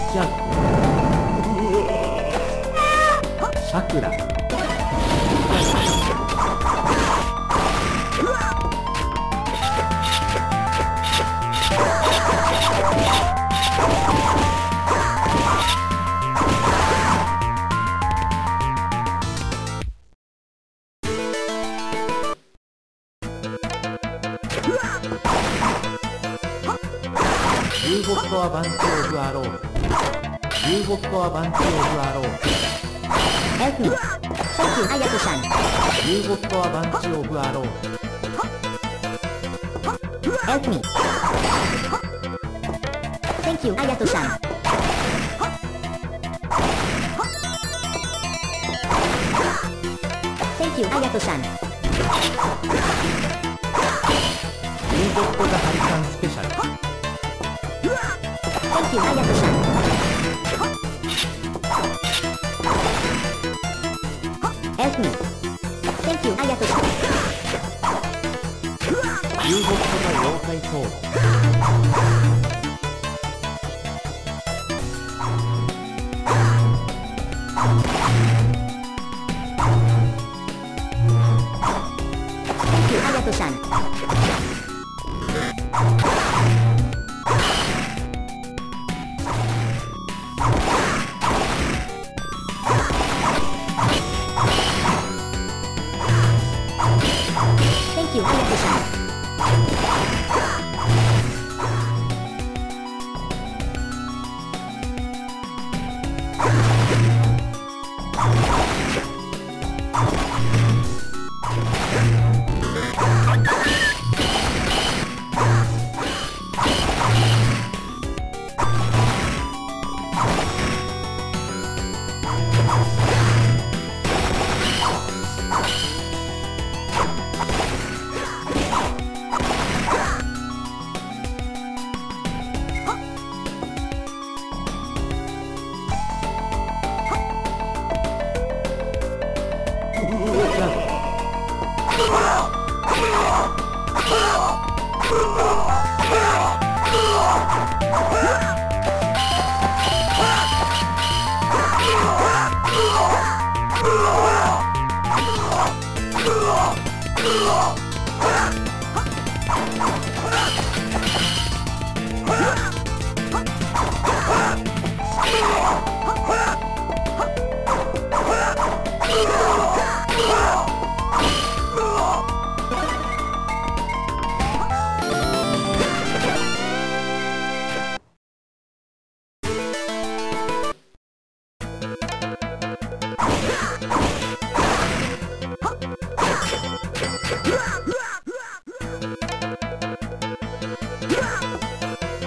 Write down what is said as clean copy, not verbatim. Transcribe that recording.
ジャンプさくらユーボットは番長オブアローユーボットは番長オブアロー Help me. Thank you, Hayato-san. ユーボットは番長オブアロー Help me. Thank you, Hayato-san. Thank you, Hayato-san. ユーボットがハリカンスペシャル Thank you, Hayato-san. Help me. Thank you, Hayato-san. ユーボットが妖怪ソード Thank you, Hayato-san. Thank you, Hayato-san.